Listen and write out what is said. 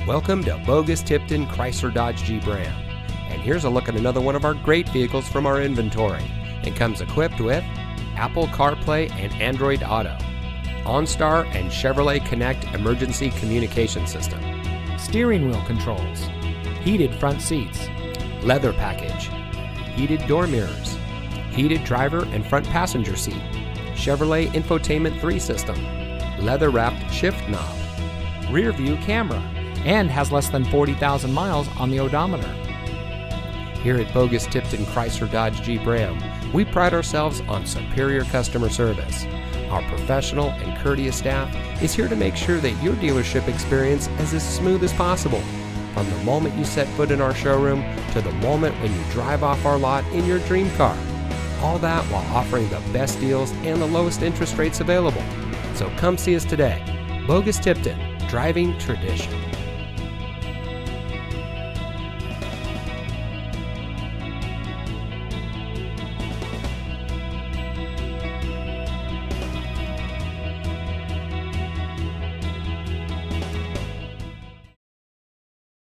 Welcome to Bogus Tipton Chrysler Dodge Jeep Ram. And here's a look at another one of our great vehicles from our inventory. It comes equipped with Apple CarPlay and Android Auto, OnStar and Chevrolet Connect emergency communication system, steering wheel controls, heated front seats, leather package, heated door mirrors, heated driver and front passenger seat, Chevrolet Infotainment 3 system, leather wrapped shift knob, rear view camera, and has less than 40,000 miles on the odometer. Here at Bogus Tipton Chrysler Dodge Jeep Ram, we pride ourselves on superior customer service. Our professional and courteous staff is here to make sure that your dealership experience is as smooth as possible, from the moment you set foot in our showroom to the moment when you drive off our lot in your dream car. All that while offering the best deals and the lowest interest rates available. So come see us today. Bogus Tipton, driving tradition.